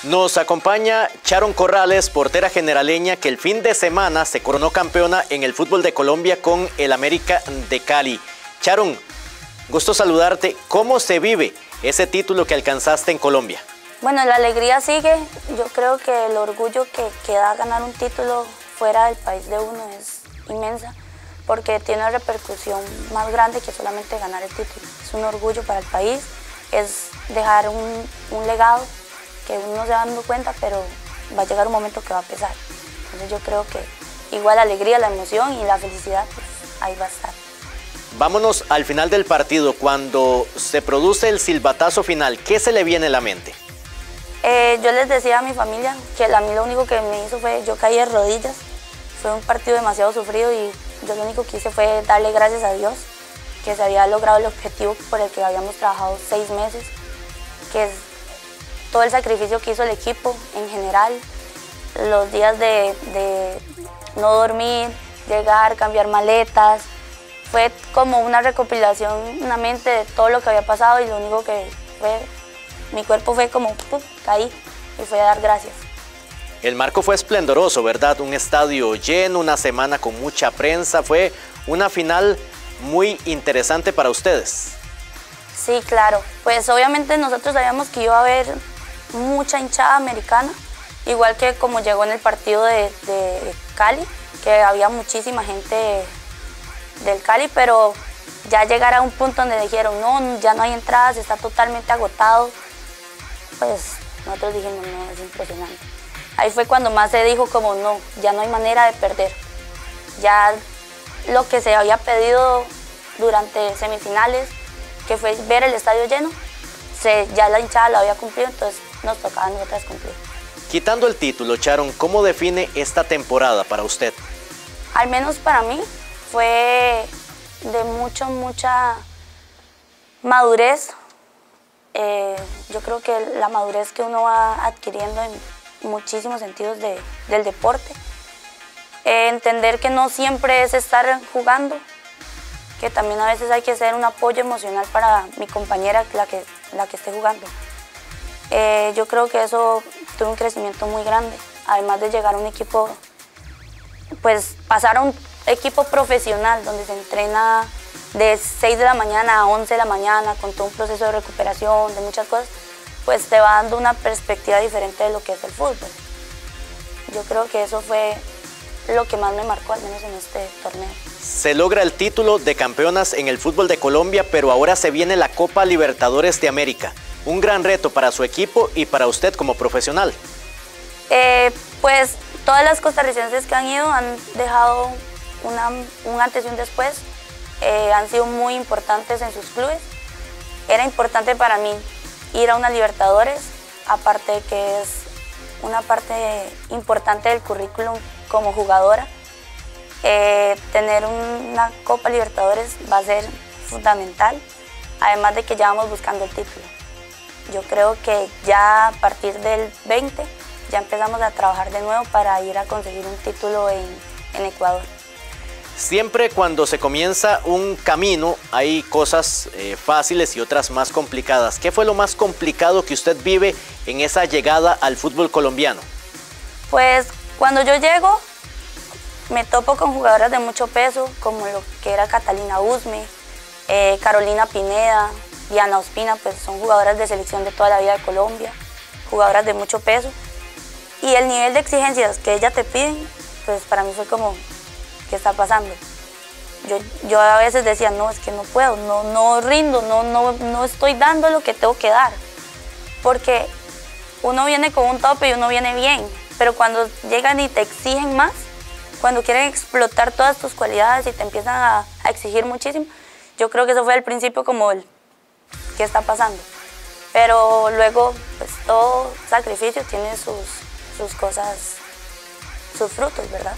Nos acompaña Sharon Corrales, portera generaleña, que el fin de semana se coronó campeona en el fútbol de Colombia con el América de Cali. Sharon, gusto saludarte. ¿Cómo se vive ese título que alcanzaste en Colombia? Bueno, la alegría sigue. Yo creo que el orgullo que da ganar un título fuera del país de uno es inmensa, porque tiene una repercusión más grande que solamente ganar el título. Es un orgullo para el país, es dejar un legado que uno no se va dando cuenta, pero va a llegar un momento que va a pesar. Entonces yo creo que igual la alegría, la emoción y la felicidad, pues ahí va a estar. Vámonos al final del partido. Cuando se produce el silbatazo final, ¿qué se le viene a la mente? Yo les decía a mi familia que a mí lo único que me hizo fue, yo caí de rodillas. Fue un partido demasiado sufrido y yo lo único que hice fue darle gracias a Dios que se había logrado el objetivo por el que habíamos trabajado 6 meses, que es todo el sacrificio que hizo el equipo en general, los días de no dormir, llegar, cambiar maletas. Fue como una recopilación en la mente de todo lo que había pasado y lo único que fue, mi cuerpo fue como, ¡pum!, caí y fue a dar gracias. El marco fue esplendoroso, ¿verdad? Un estadio lleno, una semana con mucha prensa. Fue una final muy interesante para ustedes. Sí, claro. Pues obviamente nosotros sabíamos que iba a haber mucha hinchada americana, igual que como llegó en el partido de Cali, que había muchísima gente del Cali, pero ya llegar a un punto donde dijeron, no, ya no hay entradas, está totalmente agotado, pues nosotros dijimos, no, es impresionante. Ahí fue cuando más se dijo como, no, ya no hay manera de perder. Ya lo que se había pedido durante semifinales, que fue ver el estadio lleno, ya la hinchada lo había cumplido, entonces nos tocaba a nosotras cumplir. Quitando el título, Sharon, ¿cómo define esta temporada para usted? Al menos para mí fue de mucha madurez. Yo creo que la madurez que uno va adquiriendo en muchísimos sentidos del deporte. Entender que no siempre es estar jugando, que también a veces hay que ser un apoyo emocional para mi compañera, la que esté jugando. Yo creo que eso tuvo un crecimiento muy grande, además de llegar a un equipo, pues pasar a un equipo profesional donde se entrena de 6 de la mañana a 11 de la mañana con todo un proceso de recuperación, de muchas cosas, pues te va dando una perspectiva diferente de lo que es el fútbol. Yo creo que eso fue lo que más me marcó, al menos en este torneo. Se logra el título de campeonas en el fútbol de Colombia, pero ahora se viene la Copa Libertadores de América. Un gran reto para su equipo y para usted como profesional. Pues todas las costarricenses que han ido han dejado un antes y un después. Han sido muy importantes en sus clubes. Era importante para mí ir a una Libertadores, aparte de que es una parte importante del currículum como jugadora. Tener una Copa Libertadores va a ser fundamental, además de que ya vamos buscando el título. Yo creo que ya a partir del 20 ya empezamos a trabajar de nuevo para ir a conseguir un título en Ecuador. Siempre cuando se comienza un camino hay cosas fáciles y otras más complicadas. ¿Qué fue lo más complicado que usted vive en esa llegada al fútbol colombiano? Pues cuando yo llego me topo con jugadoras de mucho peso, como lo que era Catalina Usme, Carolina Pineda, Diana Ospina, pues son jugadoras de selección de toda la vida de Colombia, jugadoras de mucho peso. Y el nivel de exigencias que ellas te piden, pues para mí fue como, ¿qué está pasando? Yo a veces decía, no, es que no puedo, no rindo, no estoy dando lo que tengo que dar. Porque uno viene con un tope y uno viene bien, pero cuando llegan y te exigen más, cuando quieren explotar todas tus cualidades y te empiezan a exigir muchísimo, yo creo que eso fue al principio como el, ¿qué está pasando? Pero luego, pues todo sacrificio tiene sus cosas, sus frutos, ¿verdad?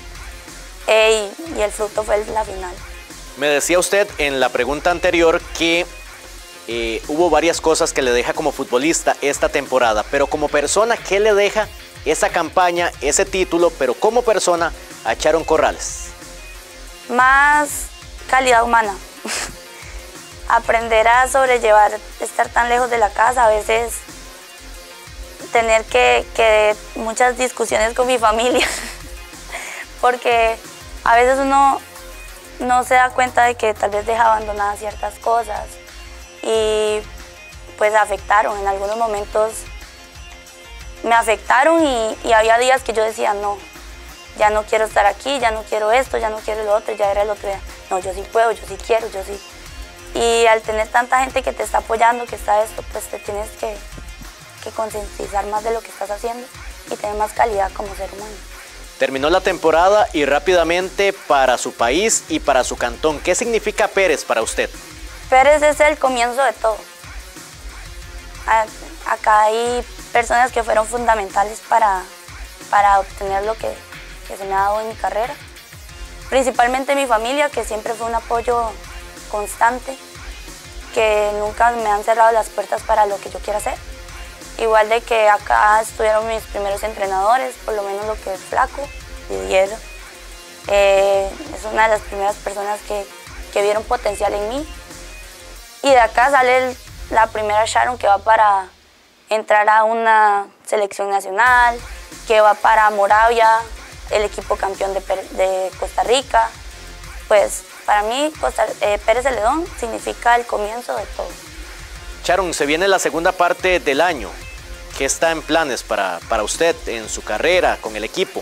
Y el fruto fue la final. Me decía usted en la pregunta anterior que hubo varias cosas que le deja como futbolista esta temporada, pero como persona, ¿qué le deja esa campaña, ese título, pero como persona a Sharon Corrales? Más calidad humana. Aprender a sobrellevar, estar tan lejos de la casa, a veces tener que muchas discusiones con mi familia, porque a veces uno no se da cuenta de que tal vez deja abandonadas ciertas cosas y pues afectaron, en algunos momentos me afectaron y había días que yo decía no, ya no quiero estar aquí, ya no quiero esto, ya no quiero lo otro, ya era el otro día, no, yo sí puedo, yo sí quiero, yo sí. Y al tener tanta gente que te está apoyando, que está esto, pues te tienes que concientizar más de lo que estás haciendo y tener más calidad como ser humano. Terminó la temporada y rápidamente para su país y para su cantón. ¿Qué significa Pérez para usted? Pérez es el comienzo de todo. Acá hay personas que fueron fundamentales para obtener lo que se me ha dado en mi carrera. Principalmente mi familia, que siempre fue un apoyo constante, que nunca me han cerrado las puertas para lo que yo quiera hacer. Igual de que acá estuvieron mis primeros entrenadores, por lo menos lo que es Flaco, Didier. Es una de las primeras personas que vieron potencial en mí. Y de acá sale la primera Sharon que va para entrar a una selección nacional, que va para Moravia, el equipo campeón de Costa Rica. Pues para mí Pérez Celedón significa el comienzo de todo. Sharon, se viene la segunda parte del año. ¿Qué está en planes para usted en su carrera, con el equipo?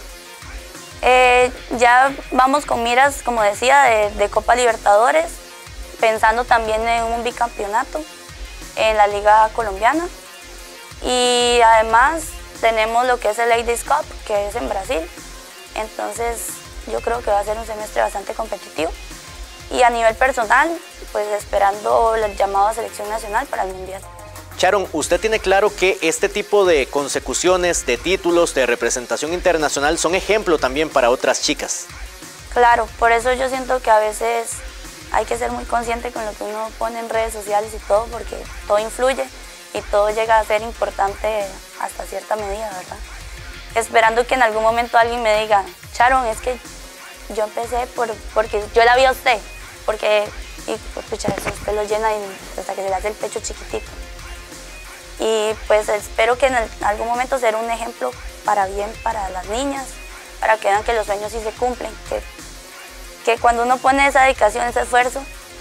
Ya vamos con miras, como decía, de Copa Libertadores, pensando también en un bicampeonato en la Liga Colombiana. Y además tenemos lo que es el Ladies Cup, que es en Brasil. Entonces yo creo que va a ser un semestre bastante competitivo. Y a nivel personal, pues esperando el llamado a selección nacional para el Mundial. Sharon, ¿usted tiene claro que este tipo de consecuciones, de títulos, de representación internacional son ejemplo también para otras chicas? Claro, por eso yo siento que a veces hay que ser muy consciente con lo que uno pone en redes sociales y todo, porque todo influye y todo llega a ser importante hasta cierta medida, ¿verdad? Esperando que en algún momento alguien me diga, Sharon, es que yo empecé porque yo la vi a usted, porque pucha, eso usted lo llena hasta que se le hace el pecho chiquitito. Y pues espero que en algún momento sea un ejemplo para bien para las niñas, para que vean que los sueños sí se cumplen, que cuando uno pone esa dedicación, ese esfuerzo,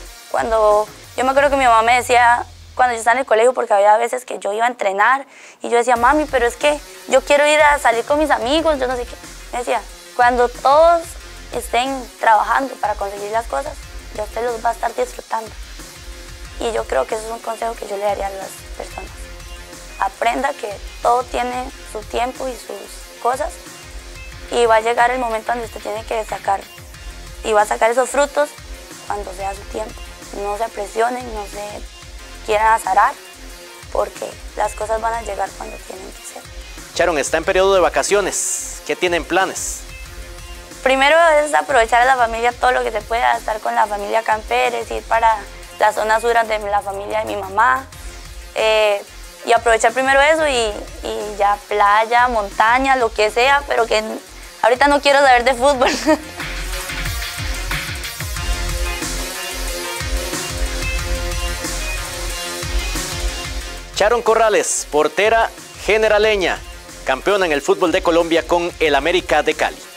yo me acuerdo que mi mamá me decía, cuando yo estaba en el colegio, porque había veces que yo iba a entrenar y yo decía, mami, pero es que yo quiero ir a salir con mis amigos, yo no sé qué. Me decía, cuando todos estén trabajando para conseguir las cosas, ya usted los va a estar disfrutando. Y yo creo que eso es un consejo que yo le daría a las personas. Aprenda que todo tiene su tiempo y sus cosas y va a llegar el momento donde usted tiene que sacar y va a sacar esos frutos cuando sea su tiempo. No se presionen, no se quieran azarar porque las cosas van a llegar cuando tienen que ser. Sharon, está en periodo de vacaciones. ¿Qué tienen planes? Primero es aprovechar a la familia todo lo que se pueda, estar con la familia acá en Pérez, ir para las zonas sur de la familia de mi mamá. Y aprovechar primero eso y ya playa, montaña, lo que sea, pero que ahorita no quiero saber de fútbol. Sharon Corrales, portera generaleña, campeona en el fútbol de Colombia con el América de Cali.